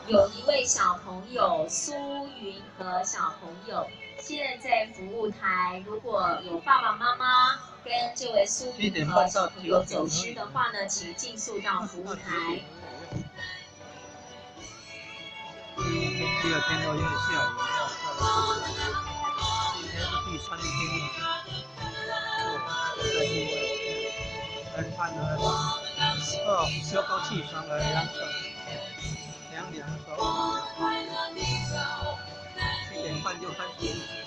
有一位小朋友苏云和小朋友，现在在服务台。如果有爸爸妈妈跟这位苏云和小朋友走失的话呢，请尽速到服务台。 第二天都因为下雨，今天是第3天了。在户外，跟看呢，小高气爽的阳色，凉凉爽。7点半就开始。